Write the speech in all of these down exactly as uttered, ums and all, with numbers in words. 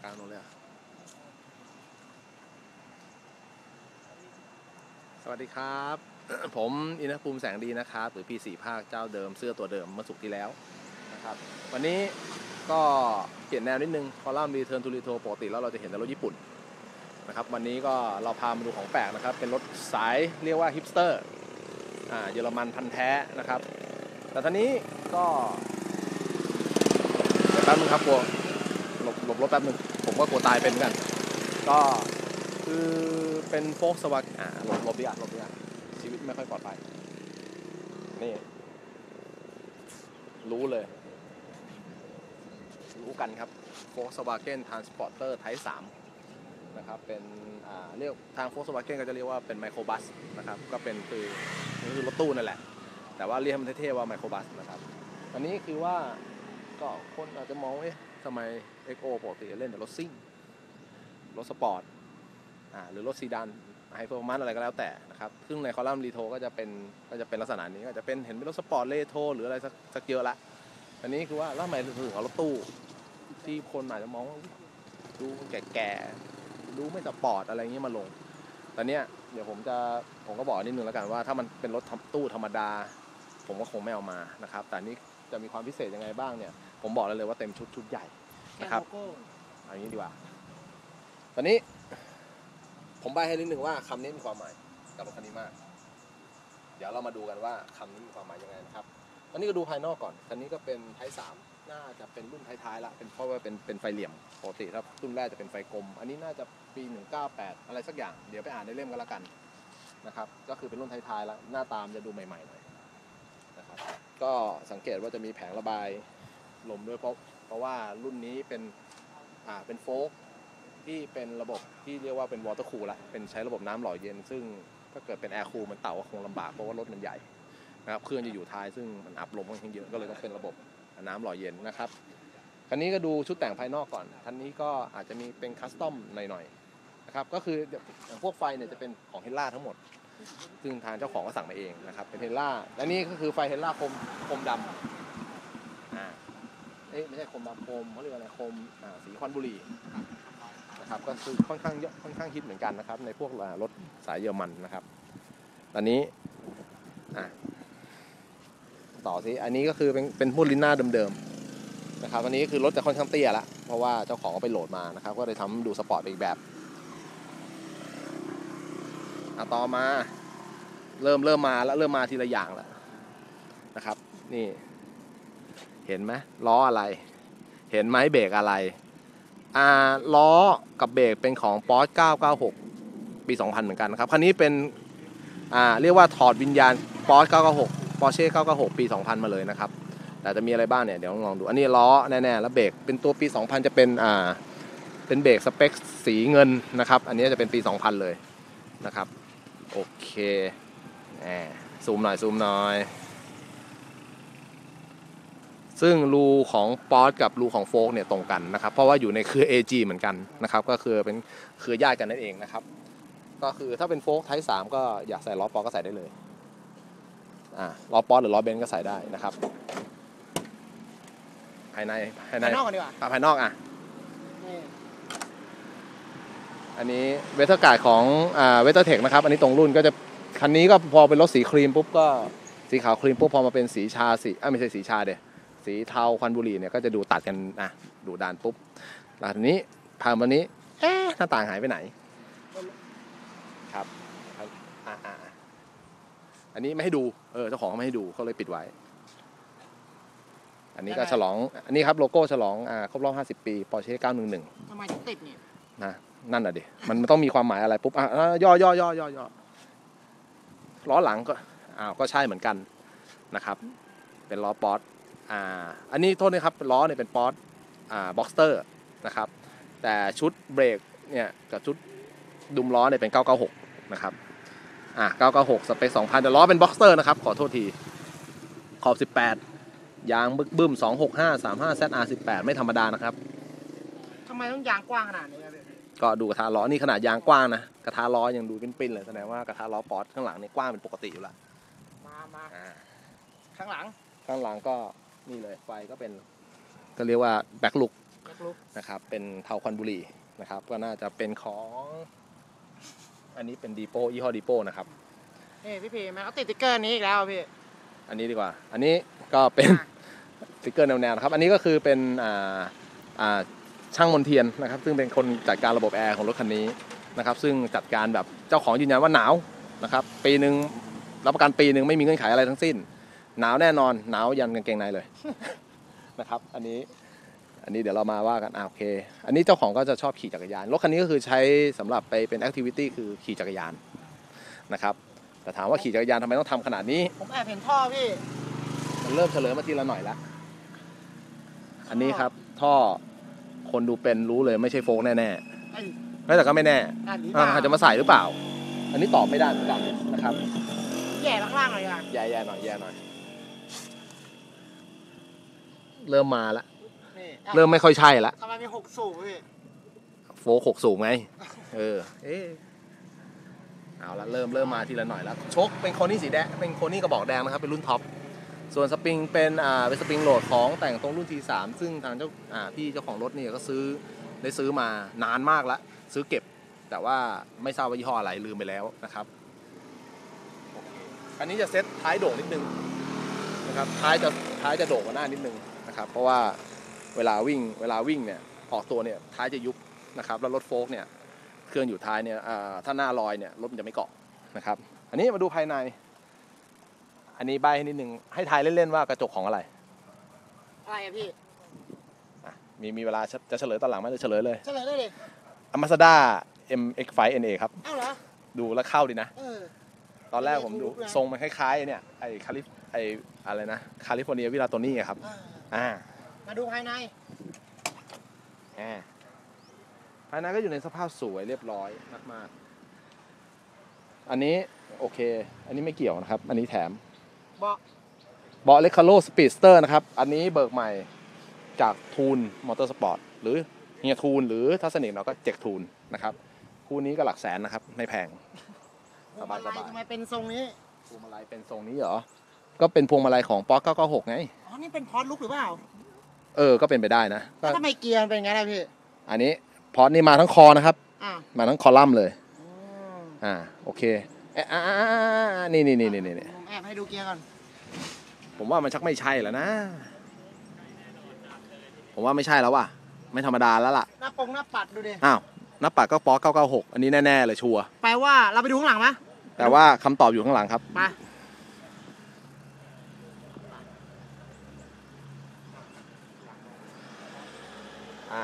กลางตรงเลยสวัสดีครับ ผมอินทภูมิแสงดีนะครับหรือพีสี่ภาคเจ้าเดิมเสื้อตัวเดิมเมื่อสุกที่แล้วนะครับวันนี้ก็เปลี่ยนแนวนิดนึงคอลัมน์รีเทิร์นทูรีโทปกติแล้วเราจะเห็นแต่รถญี่ปุ่นนะครับวันนี้ก็เราพามาดูของแปลกนะครับเป็นรถสายเรียกว่าฮิปสเตอร์อ่าเยอรมันพันธุ์แท้นะครับแต่ตอนนี้ก็เดี๋ยวแป๊บนึงครับกลัวหลบหลบรถแป๊บนึงผมก็กลัวตายเป็นเหมือนกันก็คือเป็นโฟล์คสวาเกนอ่าหลบหลบดีอ่ะหลบดีอ่ะชีวิตไม่ค่อยปลอดภัยนี่รู้เลยรู้กันครับ Volkswagen Transporter Type สามนะครับเป็นอ่าเรียกทาง Volkswagen ก็จะเรียกว่าเป็นไมโครบัสนะครับก็เป็นคือคือรถตู้นั่นแหละแต่ว่าเรียกมันเท่ๆว่าไมโครบัสนะครับอันนี้คือว่าก็คนอาจจะมองว่าเอ๊ะทำไม เอ็กซ์ โอ ปกติเล่นแต่รถซิ่งรถสปอร์ตอ่าหรือรถซีดานไฮเปอร์มันอะไรก็แล้วแต่นะครับซึ่งในคอลัมน์รีโทก็จะเป็นก็จะเป็นลักษณะนี้ก็จะเป็นเห็นเป็นรถสปอร์ตเรโทรหรืออะไรสักสักเยอะละอันนี้คือว่าแล้วทำไมถึงเอารถตู้ที่คนอาจจะมองว่าดูแก่ๆดูไม่สปอร์ตอะไรเงี้ยมาลงตอนเนี้ยเดี๋ยวผมจะผมก็บอกนิดนึงแล้วกันว่าถ้ามันเป็นรถตู้ธรรมดาผมก็คงไม่เอามานะครับแต่นี้จะมีความพิเศษยังไงบ้างเนี่ยผมบอกเลยว่าเต็มชุดชุดใหญ่นะครับเอาอย่างนี้ดีกว่าตอนนี้ผมใบ้ให้นิดนึงว่าคำนี้มีความหมายกับรถคันนี้มากเดี๋ยวเรามาดูกันว่าคำนี้มีความหมายยังไงนะครับตอนนี้ก็ดูภายนอกก่อนคันนี้ก็เป็นไทป์สามน่าจะเป็นรุ่นท้ายๆละเป็นเพราะว่าเป็นเป็นไฟเหลี่ยมปกติถ้ารุ่นแรกจะเป็นไฟกลมอันนี้น่าจะปีหนึ่งเก้าแปดอะไรสักอย่างเดี๋ยวไปอ่านในเล่มกันละกันนะครับก็คือเป็นรุ่นท้ายๆแล้วหน้าตามจะดูใหม่ๆหน่อยนะครับก็สังเกตว่าจะมีแผงระบายลมด้วยเพราะเพราะว่ารุ่นนี้เป็นอ่าเป็นโฟล์คที่เป็นระบบที่เรียกว่าเป็นวอเตอร์คูลละเป็นใช้ระบบน้ำหล่อเย็นซึ่งถ้าเกิดเป็นแอร์คูลมันเต่าก็คงลำบากเพราะว่ารถมันใหญ่นะครับเครื่องจะอยู่ท้ายซึ่งมันอับลมค่อนข้างเยอะก็เลยต้องเป็นระบบน้ำหล่อเย็นนะครับคันนี้ก็ดูชุดแต่งภายนอกก่อนคันนี้ก็อาจจะมีเป็นคัสตอมหน่อยๆนะครับก็คืออย่างพวกไฟเนี่ยจะเป็นของเฮลล่าทั้งหมดซึ่งทางเจ้าของก็สั่งมาเองนะครับเป็นเฮลล่าและนี่ก็คือไฟเฮลล่าโคมโคมดำอ่าเอ๊ะไม่ใช่โคมดำโคมเขาเรียกอะไรโคมอ่าสีควันบุหรี่นะครับก็คือค่อนข้างเยอะค่อนข้างฮิตเหมือนกันนะครับในพวกรถสายเยอรมันนะครับตอนนี้อ่ะต่อสิอันนี้ก็คือเป็นเป็นพวกลิ้นหน้าเดิมๆนะครับอันนี้คือรถจะค่อนข้างเตี้ยละเพราะว่าเจ้าของก็ไปโหลดมานะครับก็เลยทำดูสปอร์ตอีกแบบอ่ะต่อมาเริ่มเริ่มมาแล้วเริ่มมาทีละอย่างแล้วนะครับนี่เห็นไหมล้ออะไรเห็นไหมเบรกอะไรอ่าล้อกับเบรกเป็นของ Porsche เก้าเก้าหกปีสองพันเหมือนกันนะครับคันนี้เป็นอ่าเรียกว่าถอดวิญญาณ Porsche เก้าเก้าหก Porsche เก้าเก้าหกปีสองพันมาเลยนะครับแต่จะมีอะไรบ้างเนี่ยเดี๋ยวลองดูอันนี้ล้อแน่ๆแล้วเบรกเป็นตัวปีสองพันจะเป็นอ่าเป็นเบรกสเปคสีเงินนะครับอันนี้จะเป็นปีสองพันเลยนะครับโอเคแหมซูมหน่อยซูมหน่อยซึ่งรูของป๊อตกับรูของโฟล์คเนี่ยตรงกันนะครับเพราะว่าอยู่ในเครือ เอ จี เหมือนกันนะครับก็คือเป็นเครือญาติกันนั่นเองนะครับก็คือถ้าเป็นโฟล์คไทป์สามก็อยากใส่ล้อป๊อตก็ใส่ได้เลยอ่าล้อป๊อตหรือล้อเบนซ์ก็ใส่ได้นะครับภายในภายในภายนอกกันดีกว่าภายนอกอ่ะอันนี้เวทเทอร์การ์ดของอ่าเวทเทอร์เทคนะครับอันนี้ตรงรุ่นก็จะคันนี้ก็พอเป็นรถสีครีมปุ๊บก็สีขาวครีมปุ๊บพอมาเป็นสีชาสีอ่ะไม่ใช่สีชาเดสีเทาควันบุหรี่เนี่ยก็จะดูตัดกันอ่ะดูดานปุ๊บแล้วทีนี้ผ่านวันนี้เอ๊ะหน้าต่างหายไปไหนครับอ่ะอ่ะอันนี้ไม่ให้ดูเออเจ้าของไม่ให้ดูเขาเลยปิดไว้อันนี้ก็ฉลองอันนี้ครับโลโก้ฉลองอ่าครบรอบห้าสิบปี Porsche เก้าหนึ่งหนึ่งทำไมถึงติดเนี่ยนะนั่นน่ะดิมันต้องมีความหมายอะไรปุ๊บอ่ะย่อย่อย่อย่อย่อล้อหลังก็อ้าวก็ใช่เหมือนกันนะครับเป็นล้อป๊อตอ่าอันนี้โทษนะครับล้อเนี่ยเป็นป๊อตอ่าบ็อกสเตอร์นะครับแต่ชุดเบรกเนี่ยกับชุดดุมล้อเนี่ยเป็นเก้าเก้าหกนะครับอ่าเก้าเก้าหกสเปคสองพันแต่ล้อเป็นบ็อกสเตอร์นะครับขอโทษทีขอบสิบแปดยางบึกบึ้มสองหกห้า สามห้า แซด อาร์ สิบแปดไม่ธรรมดานะครับทำไมต้องยางกว้างขนาดนี้ก็ดูกระทะล้อนี่ขนาดยางกว้างนะกระทะล้อยังดูปิ้นๆเลยแสดงว่ากระทะล้อป๊อตข้างหลังนี่กว้างเป็นปกติอยู่แล้วมามาข้างหลังข้างหลังก็นี่เลยไฟก็เป็นก็เรียกว่าแบ็คลุกแจ็คลุกนะครับเป็นเทาควันบุหรี่นะครับก็น่าจะเป็นของอันนี้เป็นดีโปยี่ห้อดีโปนะครับนี่พี่พีแม่เขาติดสติ๊กเกอร์นี้อีกแล้วพี่อันนี้ดีกว่าอันนี้ก็เป็นสติ๊กเกอร์แนวๆนะครับอันนี้ก็คือเป็นอ่าอ่าช่างมนเทียนนะครับซึ่งเป็นคนจัดการระบบแอร์ของรถคันนี้นะครับซึ่งจัดการแบบเจ้าของยืนยันว่าหนาวนะครับปีหนึ่งรับประกันปีหนึ่งไม่มีเงื่อนไขอะไรทั้งสิ้นหนาวแน่นอนหนาวยันกางเกงในเลย นะครับอันนี้อันนี้เดี๋ยวเรามาว่ากันอ่าโอเคอันนี้เจ้าของก็จะชอบขี่จักรยานรถคันนี้ก็คือใช้สำหรับไปเป็นแอคทิวิตี้คือขี่จักรยานนะครับแต่ถามว่าขี่จักรยานทำไมต้องทำขนาดนี้ผมแอบเห็นท่อพี่มันเริ่มเฉลยมาทีละหน่อยแล้วอันนี้ครับท่อคนดูเป็นรู้เลยไม่ใช่โฟกแน่ไอ้ๆไม่แต่ก็ไม่แน่อันนี้อ่าอาจจะมาใส่หรือเปล่า อันนี้ตอบไม่ได้เหมือนกันนะครับแย่ข้างล่างเลยอ่ะแย่ๆหน่อยแย่หน่อยเริ่มมาแล้วนี่เริ่มไม่ค่อยใช่ละทำไมมีหกสูบพี่โฟกหกสูงไงเออเอ๊ะเอาละเริ่มเริ่มมาทีละหน่อยแล้วชกเป็นโคนี่สีแดงเป็นโคนี่กระบอกแดงนะครับเป็นรุ่นท็อปส่วนสปริงเป็นอ่าเป็นสปริงโหลดของแต่งตรงรุ่น ที สาม ซึ่งทางเจ้าอ่าพี่เจ้าของรถเนี่ยก็ซื้อได้ซื้อมานานมากแล้วซื้อเก็บแต่ว่าไม่ทราบว่ายี่ห้ออะไรลืมไปแล้วนะครับอันนี้จะเซ็ตท้ายโด่งนิดนึงนะครับท้ายจะท้ายจะโด่งกว่าหน้านิดนึงนะครับเพราะว่าเวลาวิ่งเวลาวิ่งเนี่ยออกตัวเนี่ยท้ายจะยุบนะครับแล้วรถโฟล์กเนี่ยเครื่องอยู่ท้ายเนี่ยอ่าถ้าหน้าลอยเนี่ยรถมันจะไม่เกาะนะครับอันนี้มาดูภายในอันนี้ใบให้นิดนึงให้ทายเล่นๆว่ากระจกของอะไรอะไรอะพี่อ่ะมีมีเวลาจะเฉลยตอนหลังไหมจะเฉลยเลยเฉลยเลยดิ Mazda เอ็ม เอ็กซ์ ไฟว์ เอ็น เอ ครับเอ้าเหรอดูแล้วเข้าดีนะเออตอนแรกผมดูไม่ถูกเลยทรงมันคล้ายๆเนี่ยไอ้คาลิฟไอ้อะไรนะคาลิฟอร์เนียวิลาโตนี่ครับเอออ่ามาดูภายในอ่าภายในก็อยู่ในสภาพสวยเรียบร้อยมากๆอันนี้โอเค อันนี้ไม่เกี่ยวนะครับ อันนี้แถมเบาะเบาะเลคาโลสปีดสเตอร์นะครับ อันนี้เบิกใหม่จากทูนมอเตอร์สปอร์ตหรือเฮียทูนหรือทัศนิกเราก็เจ็กทูนนะครับคู่นี้ก็หลักแสนนะครับ ไม่แพง สบายๆทำไมทำไมเป็นทรงนี้พวงมาลัยเป็นทรงนี้เหรอ ก็เป็นพวงมาลัยของป๊อกเก้าเก้าหกไงอ๋อ นี่เป็นพอร์ตลุกหรือเปล่าเออ ก็เป็นไปได้นะก็แล้วทำไมเกียร์มันเป็นอย่างนั้นอะพี่อันนี้พอร์ตนี่มาทั้งคอนะครับอ่ามาทั้งคอลัมน์เลยอืมอ่า โอเคเอ๊ะอ่าอ่าอ่าอ่านี่นี่นี่นี่นี่ผมแอบให้ดูเกียร์ก่อนผมว่ามันชักไม่ใช่แล้วนะ ผมว่าไม่ใช่แล้วว่ะ ไม่ธรรมดาแล้วล่ะหน้าปงหน้าปัดดูดิอ้าวหน้าปัดก็ป๊อกเก้าเก้าหกอันนี้แน่ๆเลยชัวร์แปลว่าเราไปดูข้างหลังไหมแต่ว่าคำตอบอยู่ข้างหลังครับมาอ่า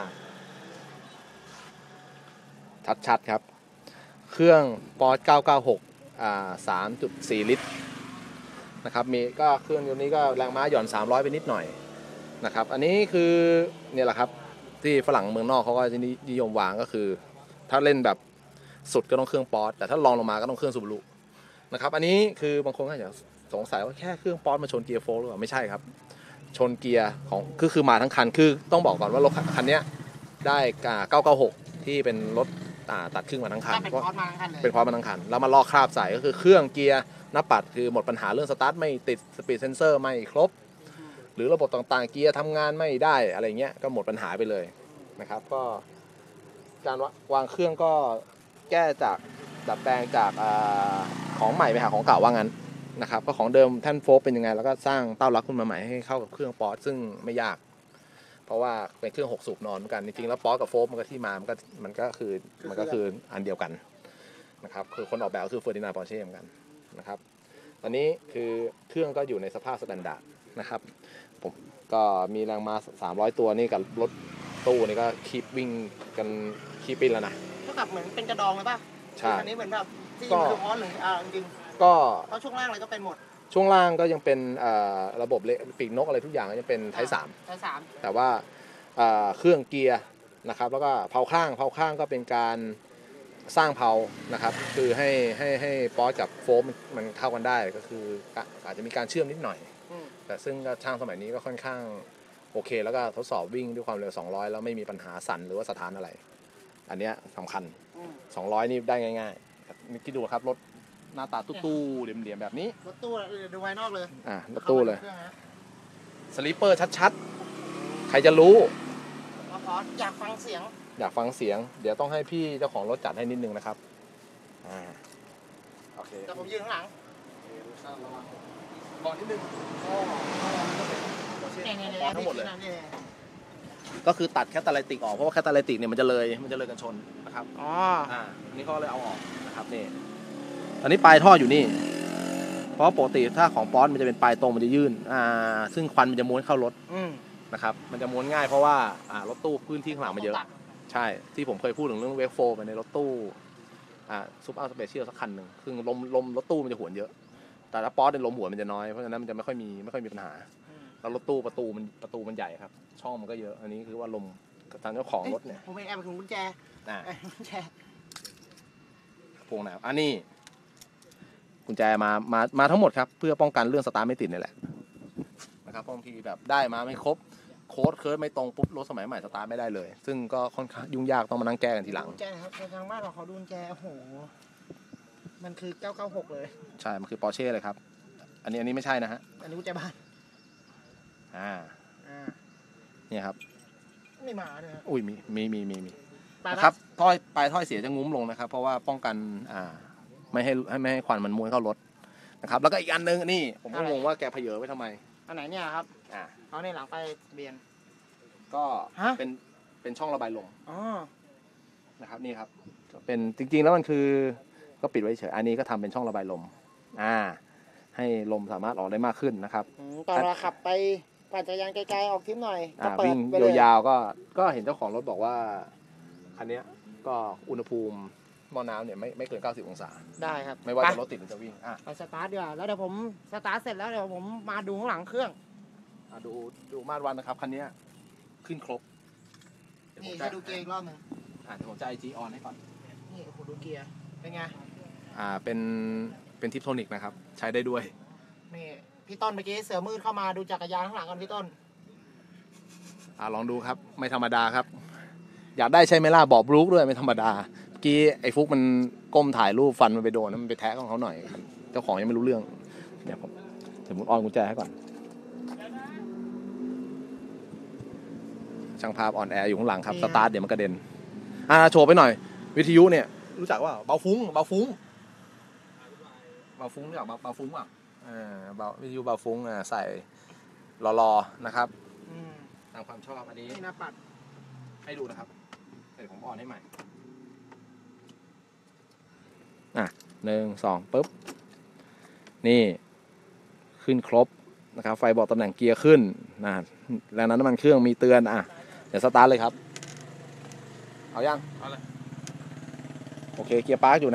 ชัดๆครับ เครื่องป๊อร์เก้าเก้าหกอ่า สามจุดสี่ ลิตรนะครับ มีก็เครื่องยนต์นี้ก็แรงม้าหย่อนสามร้อยไปนิดหน่อยนะครับ อันนี้คือเนี่ยแหละครับที่ฝรั่งเมืองนอกเขาก็จะนิยมวางก็คือ ถ้าเล่นแบบสุดก็ต้องเครื่องป๊อร์แต่ถ้าลองลงมาก็ต้องเครื่องซูบารุนะครับ อันนี้คือบางคนก็อาจจะสงสัยว่าแค่เครื่องป๊อร์มาชนเกียร์โฟล์หรือเปล่าไม่ใช่ครับ ชนเกียร์ของคือคือมาทั้งคันคือต้องบอกก่อนว่ารถคันนี้ได้เก้าเก้าหกที่เป็นรถตัดครึ่งมาทั้งคันถ้าเป็นพอร์ตมาทั้งคันเลยเป็นพร้อมมาทั้งคันแล้วมาลอกคราบใส่ก็คือเครื่องเกียร์หน้าปัดคือหมดปัญหาเรื่องสตาร์ทไม่ติดสปีดเซนเซอร์ไม่ครบ หรือระบบต่างๆเกียร์ทำงานไม่ได้อะไรเงี้ยก็หมดปัญหาไปเลยนะครับก็การวางเครื่องก็แก้จากดัดแปลงจากอาของใหม่ไปหาของเก่าว่างั้นนะครับก็ของเดิมแท่นโฟล์เป็นยังไงแล้วก็สร้างเต้ารักขึ้นมาใหม่ให้เข้ากับเครื่องป๊อตซึ่งไม่ยาก เพราะว่าเป็นเครื่องหกสูบนอนเหมือนกันจริงๆแล้วป๊อตกับโฟล์มันก็ที่มามันก็มันก็คือมันก็คืออันเดียวกันนะครับคือคนออกแบบก็คือเฟอร์ดินานด์ ปอร์เช่เหมือนกันนะครับตอนนี้คือเครื่องก็อยู่ในสภาพสแตนดาร์ดนะครับผมก็มีแรงม้าสามร้อยตัวนี่กับรถตู้นี่ก็คีบวิ่งกันคีบปินแล้วนะเท่ากับเหมือนเป็นกระดองเลยป่ะใช่อันนี้เหมือนแบบที่ก็คือพอร์ตหรืออ่าจริงก็ๆเพราะช่วงล่างอะไรก็เป็นหมดช่วงล่างก็ยังเป็นระบบปีกนกอะไรทุกอย่างก็ยังเป็นไทป์สามไทป์สามแต่ว่าเครื่องเกียร์นะครับแล้วก็เผาข้างเผาข้างก็เป็นการสร้างเผานะครับคือให้ให้ให้ป๊อตกับโฟมมันเข้ากันได้ก็คืออาจจะมีการเชื่อมนิดหน่อยอืมแต่ซึ่งช่างสมัยนี้ก็ค่อนข้างโอเคแล้วก็ทดสอบวิ่งด้วยความเร็วสองร้อยแล้วไม่มีปัญหาสั่นหรือว่าสถานอะไร อันเนี้ยสำคัญอืมสองร้อยนี่ได้ง่ายๆนี่คิดดูครับรถหน้าตาตู้ๆเหลี่ยมๆแบบนี้รถตู้เออดูภายนอกเลยอ่ะรถตู้เลยข้ามาในครื่องนะสลีปเปอร์ชัดๆใครจะรู้ว่าพออสอยากฟังเสียงอยากฟังเสียงเดี๋ยวต้องให้พี่เจ้าของรถจัดให้นิดนึงนะครับอ่าโอเคแต่ผมยืนข้างหลังบอกนิดนึงก็เป็นเนี่ยเนี่ยปอนทั้งหมดเลยนี่ก็คือตัดแคตาไลติกออกเพราะว่าแคตาไลติกเนี่ยมันจะเลยมันจะเลยกันชนนะครับอ๋ออ่าอันนี้เขาเลยเอาออกนะครับนี่ตอนนี้ปลายท่ออยู่นี่เพราะปกติถ้าของป๊อตมันจะเป็นปลายตรงมันจะยื่นอ่าซึ่งควันมันจะม้วนเข้ารถอืมนะครับมันจะม้วนง่ายเพราะว่าอ่ารถตู้พื้นที่ข้างหลังมันเยอะใช่ที่ผมเคยพูดถึงเรื่องเวกโฟไปในรถตู้อ่าซุปอัลสเปเชียลสักคันหนึ่งซึ่งลมลมรถตู้มันจะหวนเยอะแต่ถ้าป๊อตเนี่ยลมหัวนมันจะน้อยเพราะฉะนั้นมันจะไม่ค่อยมีไม่ค่อยมีปัญหาแล้วรถตู้ประตูมันประตูมันใหญ่ครับช่องมันก็เยอะอันนี้คือว่าลมทางเจ้าของรถเนี่ยผมเองแอบไปถุงกุญแจอ่าแอบกุญแจพวงไหนอันนี้กุญแจมามามาทั้งหมดครับเพื่อป้องกันเรื่องสตาร์ทไม่ติดนี่แหละนะครับบางทีแบบได้มาไม่ครบโค้ดเคิร์ดไม่ตรงปุ๊บรถสมัยใหม่สตาร์ทไม่ได้เลยซึ่งก็ค่อนข้างยุ่งยากต้องมานั่งแก้กันทีหลังกุญแจครับทางบ้านเราเขาดูกุญแจโอ้โหมันคือเก้าเก้าหกเลยใช่มันคือปอร์เช่เลยครับอันนี้อันนี้ไม่ใช่นะฮะอันนี้กุญแจบ้านอ่าอ่าเนี่ยครับไม่มาเลยครับอุ้ยมีมีมีมีมีไปละนะครับถ้อยปลายถ้อยเสียจะงุ้มลงนะครับ เพราะว่าป้องกันอ่าไม่ให้ให้ไม่ให้ควันมันม้วนเข้ารถนะครับแล้วก็อีกอันนึงนี่ผมก็งงว่าแกเพเยอไว้ทำไมอันไหนเนี่ยครับอ่าเอาในหลังไปเบียนก็ฮะเป็นเป็นช่องระบายลมอ๋อนะครับนี่ครับเป็นจริงๆแล้วมันคือก็ปิดไว้เฉยอันนี้ก็ทำเป็นช่องระบายลมอ่าให้ลมสามารถออกได้มากขึ้นนะครับอืมตอนเราขับไปปั่นจักรยานไกลๆออกทริปหน่อยก็อ่าเปิวิ่ดงไปเลยยาวๆก็ก็เห็นเจ้าของรถบอกว่าคันเนี้ยก็อุณหภูมิหม้อน้ำเนี่ยไม่ไม่เกินเก้าสิบองศาได้ครับไม่ว่าปจะรถติดหรือจะวิ่งอ่ะไปสตาร์ทดีกว่าแล้วเดี๋ยวผมสตาร์ทเสร็จแล้วเดี๋ยวผมมาดูข้างหลังเครื่องอ่ะดูดูมาตรวันนะครับคันเนี้ยขึ้นครบเดี๋ยวผนี่มให้จะดูเกียร์อีกรอบหนึ่งอ่ะเดี๋ยวผมจะไอจีออนให้ก่อนนี่โอ้โหดูเกียร์เป็นไงอ่าเป็นเป็นทิปโทนิกนะครับใช้ได้ด้วยนี่พี่ต้นเมื่อกี้เสือมืดเข้ามาดูจักรยานข้างหลังกันพี่ต้นอ่าลองดูครับไม่ธรรมดาครับ อยากได้ใช้ไหมล่ะบอกบรู๊คด้วยไม่ธรรมดาเมื่อกี้ไอ้ฟุกมันก้มถ่ายรูปฟันมันไปโดนแล้วมันไปแทะของเขาหน่อยเจ้าของยังไม่รู้เรื่องเดี๋ยวผมเดี๋ยวผมออนกุญแจให้ก่อนช่างภาพออนแอร์อยู่ข้างหลังครับสตาร์ทเดี๋ยวมันกระเด็นอ่าโชว์ไปหน่อย วิทยุเนี่ยรู้จักว่าเบาฟุ้งเบาฟุ้งเบาฟุ้งรู้จักเบาเบาฟุ้งอ่ะอ่าเบาวิทยุเบาฟุ้งอ่าใส่รอๆนะครับอืมตามความชอบอันนี้นี่นะปัดให้ดูนะครับเดี๋ยวผมออนให้ใหม่อ่ะหนึ่งสองปุ๊บนี่ขึ้นครบนะครับไฟบอกตำแหน่งเกียร์ขึ้นนะแรงดันน้ำมันเครื่องมีเตือนอ่ะเดี๋ยวสตาร์ทเลยครับเอายังเอาเลยโอเคเกียร์ปาร์กอยู่นะ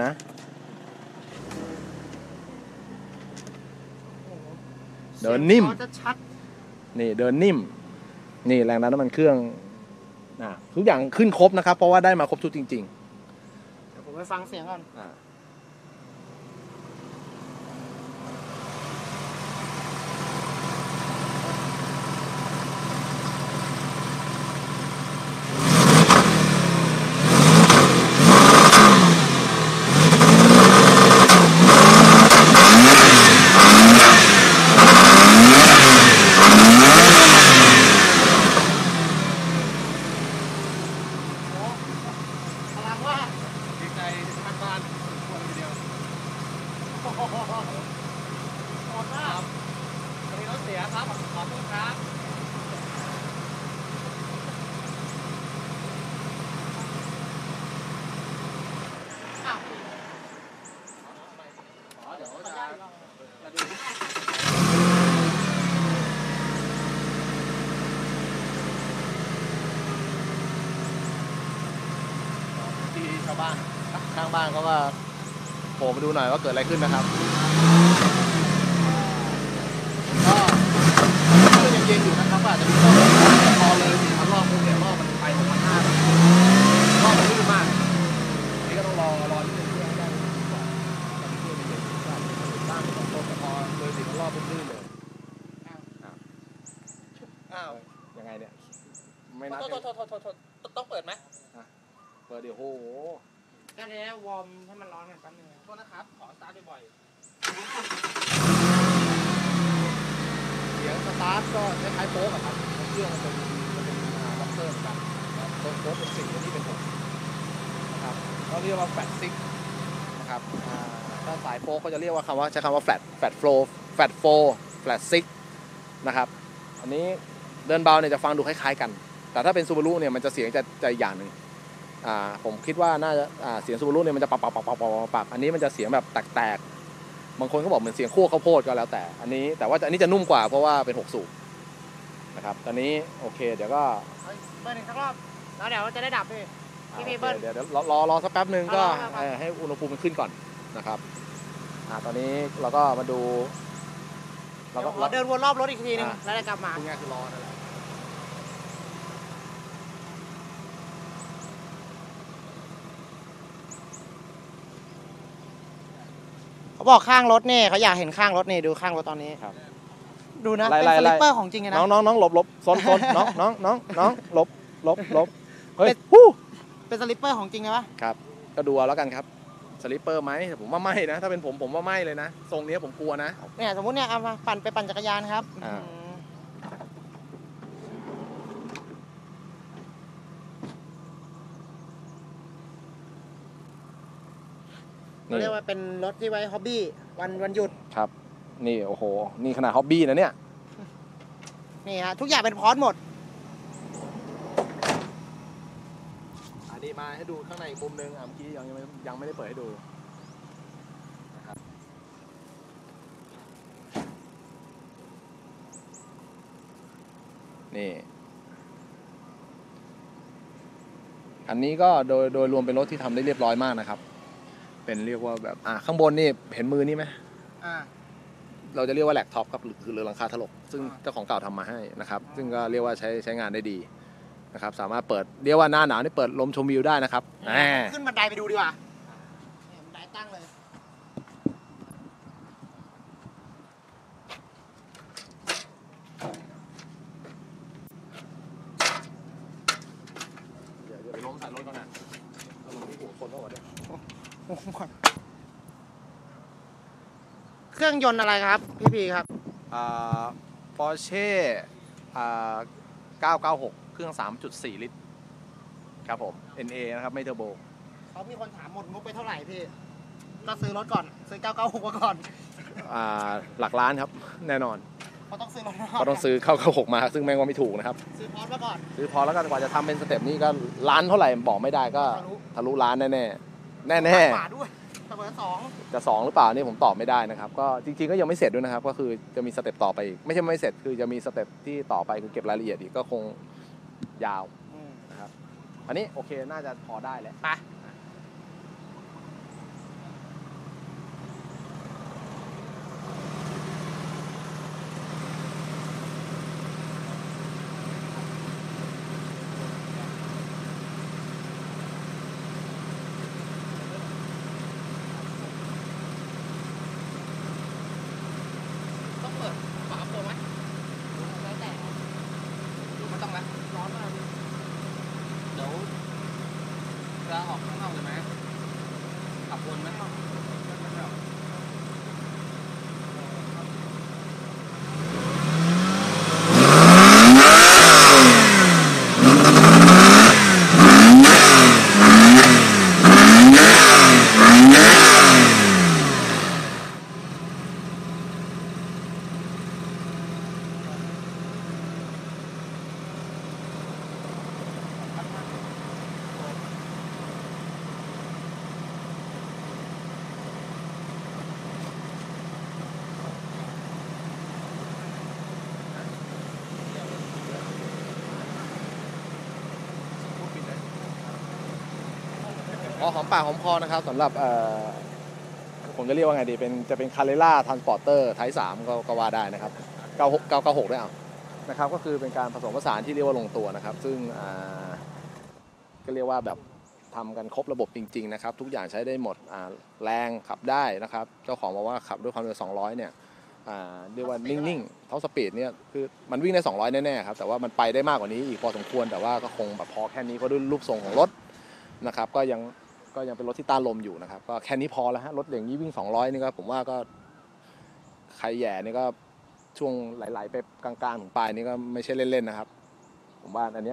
โอ้โหเดินนิ่มสียงจะชัดนี่เดินนิ่มนี่แรงดันน้ำมันเครื่องนะทุกอย่างขึ้นครบนะครับเพราะว่าได้มาครบชุดจริงเดี๋ยวผมไปฟังเสียงก่อนๆอ่าพลังว่าดีใจทางบ้านคนเดียวโอ้โหโหดมากอันนี้รถเสียครับขอโทษครับอ้าวอ๋อเดี๋ยวจะจะดูที่ชาวบ้านข้างบ้านเขาก็โผล่มาดูหน่อยว่าเกิดอะไรขึ้นนะครับก็ก็ยังเย็นอยู่นะครับอาจจะมีข้อพอเลยสี่พันรอบพวกเนี่ยรอบมันไปหกพันห้ารอบมันลื่นมากนี่ก็ต้องรอรอนิดนึงเพื่อให้ได้ก่อนตอนนี้เครื่องมันเย็นก็อาจจะมีบ้างตรงๆแต่พอเลยสี่พันรอบปุ๊บลื่นเลยอ้าวอ้าวยังไงเนี่ยไม่นัดโทษโทษโทษโทษโทษต้องเปิดไหมเปิดเดี๋ยวโหก็เลยวอร์มให้มันร้อนกันแป๊บนึงโทษนะครับ ขอสตาร์ทบ่อยเสียงสตาร์ทก็คล้ายๆโป๊กอะครับเครื่องมันเป็นมันเป็นบ็อกเซอร์เหมือนกันตัวโค้ดเป็นสี่อันนี้เป็นหกนะครับก็เรียกว่าแฟลตซิกนะครับถ้าสายโฟก็จะเรียกว่าคำว่าใช้คำว่าแฟลตแฟลตโฟล์แฟลตโฟร์แฟลตซิกนะครับอันนี้เดินเบาเนี่ยจะฟังดูคล้ายๆกันแต่ถ้าเป็นซูบารุเนี่ยมันจะเสียงจะจะอย่างหนึ่งอ่าผมคิดว่าน่าจะอ่าเสียงซูบารุเนี่ยมันจะปักปักปักปักปักปักอันนี้มันจะเสียงแบบแตกๆบางคนเขาบอกเหมือนเสียงคั่วข้าวโพดก็แล้วแต่อันนี้แต่ว่าอันนี้จะนุ่มกว่าเพราะว่าเป็นหกสูบนะครับตอนนี้โอเคเดี๋ยวก็เบิ้ลหนึ่งสักรอบแล้วเดี๋ยวจะได้ดับพี่พี่พี่เบิ้ลเดี๋ยวเดี๋ยวรอรอรอสักแป๊บหนึ่งก็รอรอรอเอ่อให้อุณหภูมิมันขึ้นก่อนนะครับอ่าตอนนี้เราก็มาดูเราก็เดี๋ยวขอเดินวนรอบรถอีกทีนึงอ่าแล้วจะกลับมาพูดง่ายคือรอนั่นแหละเขาบอกข้างรถนี่เขาอยากเห็นข้างรถนี่ดูข้างรถตอนนี้ครับดูนะไล่เป็นไล่สไล่ลิปเปอร์ของจริงเลยนะน้องน้องน้องหลบหลบซนซนน้องน้องน้องน้องหลบหลบหลบเฮ้ยเป็นฮู้เป็นสลิปเปอร์ของจริงเลยปะครับก็ดูเอาแล้วกันครับสลิปเปอร์ไหมผมว่าไม่นะถ้าเป็นผมผมว่าไม่เลยนะทรงนี้ผมกลัวนะเนี่ยสมมติเนี่ยเอามาปั่นไปปั่นจักรยานครับอ่าอืมเขาเรียกว่าเป็นรถที่ไว้ฮ็อบบี้วันวันหยุดครับนี่โอ้โหนี่ขนาดฮ็อบบี้นะเนี่ยนี่ฮะทุกอย่างเป็นพร้อมหมดอันนี้มาให้ดูข้างในอีกมุมหนึงอ่ะเมื่อกี้ยังยังไม่ยังไม่ได้เปิดให้ดูนะครับนี่อันนี้ก็โดยโดยรวมเป็นรถที่ทำได้เรียบร้อยมากนะครับเป็นเรียกว่าแบบอ่ะข้างบนนี่เห็นมือนี่ไหมอ่าเราจะเรียกว่าแหลกท็อปครับหรือคือเรือหลังคาถลกซึ่งอ่าเจ้าของเก่าทำมาให้นะครับซึ่งก็เรียกว่าใช้ใช้งานได้ดีนะครับสามารถเปิดเรียกว่าหน้าหนาวนี่เปิดลมชมวิวได้นะครับแหมขึ้นบันไดไปดูดีกว่าเนี่ยบันไดตั้งเลยเดี๋ยวเดี๋ยวไปล้มใส่รถก่อนนะเอาลงที่หัวคนก็หมดเลยโอ้โหเครื่องยนต์อะไรครับ พี่พีครับอ่าปอร์เช่อ่าเก้าเก้าหกเครื่อง สามจุดสี่ ลิตรครับผม เอ็น เอ นะครับไม่เทอร์โบเขามีคนถามหมดงบไปเท่าไหร่พี่ ก็ซื้อรถก่อน ซื้อเก้าเก้าหกมาก่อนอ่าหลักล้านครับแน่นอนเขาต้องซื้อรถก็ต้องซื้อเข้าเข้าหกมาซึ่งแม่งว่าไม่ถูกนะครับซื้อพร้อมมาก่อนซื้อพอแล้วก็กว่าจะทำเป็นสเต็ปนี้ก็ล้านเท่าไหร่บอกไม่ได้ก็ทะลุทะลุล้านแน่แน่แน่แน่ฝาด้วยเสมอสองๆจะสองหรือเปล่านี่ผมตอบไม่ได้นะครับก็จริงๆก็ยังไม่เสร็จด้วยนะครับก็คือจะมีสเต็ปต่อไปอีกไม่ใช่ไม่เสร็จคือจะมีสเต็ปที่ต่อไปคือเก็บรายละเอียดอีกก็คงยาวอืมนะครับอันนี้โอเคน่าจะพอได้แล้วไปต้องเปิดฝากระโปรงไหมแล้วแต่ดูมันต้องไหมร้อนมากเดี๋ยวจะออกข้างนอกเลยไหมขับวนไหมพอหอมปากหอมคอนะครับสำหรับเอ่อผมจะเรียกว่าไงดีเป็นจะเป็นคาร์เรล่าทรานสปอร์เตอร์ไทป์สามก็ก็ว่าได้นะครับเก้าหกเก้าเก้าหกด้วยเอานะครับก็คือเป็นการผสมผสานที่เรียกว่าลงตัวนะครับ ซึ่งอ่าก็เรียกว่าแบบทำกันครบระบบจริงๆนะครับทุกอย่างใช้ได้หมดอ่าแรงขับได้นะครับเจ้าของบอกว่าขับด้วยความเร็วสองร้อยเนี่ยอ่าเรียกว่านิ่งๆเท่าสปีดเนี่ยคือมันวิ่งได้สองร้อยแน่ๆครับแต่ว่ามันไปได้มากกว่านี้อีกพอสมควรแต่ว่าก็คงแบบพอแค่นี้เพราะด้วยรูปทรงของรถนะครับก็ยังก็ยังเป็นรถที่ต้านลมอยู่นะครับก็แค่นี้พอแล้วฮะรถอย่างนี้วิ่งสองร้อยนี่ก็ผมว่าก็ใครแย่นี่ก็ช่วงไหลๆไปกลางๆถึงปลายนี่ก็ไม่ใช่เล่นๆนะครับผมว่าอันเนี้ย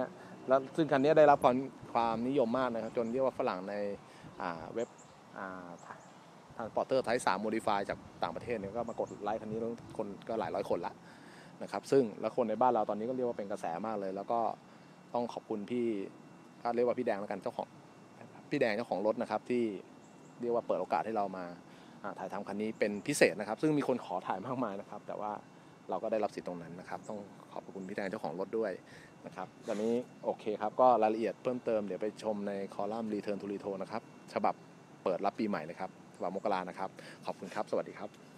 แล้วซึ่งคันนี้ได้รับความความนิยมมากนะครับจนเรียกว่าฝรั่งในอ่าเว็บอ่าทางปอร์เตอร์ไทป์สามโมดิฟายจากต่างประเทศเนี่ยก็มากดไลค์คันนี้แล้วคนก็หลายร้อยคนละนะครับซึ่งแล้วคนในบ้านเราตอนนี้ก็เรียกว่าเป็นกระแสมากเลยแล้วก็ต้องขอบคุณพี่ก็เรียกว่าพี่แดงแล้วกันเจ้าของพี่แดงเจ้าของรถนะครับที่เรียกว่าเปิดโอกาสให้เรามาถ่ายทำคันนี้เป็นพิเศษนะครับซึ่งมีคนขอถ่ายมากมายนะครับแต่ว่าเราก็ได้รับสิทธิ์ตรงนั้นนะครับต้องขอบคุณพี่แดงเจ้าของรถด้วยนะครับตอนนี้โอเคครับก็รายละเอียดเพิ่มเติมเดี๋ยวไปชมในคอลัมน์ Return to Retro นะครับฉบับเปิดรับปีใหม่เลยครับฉบับมกรานะครับขอบคุณครับสวัสดีครับ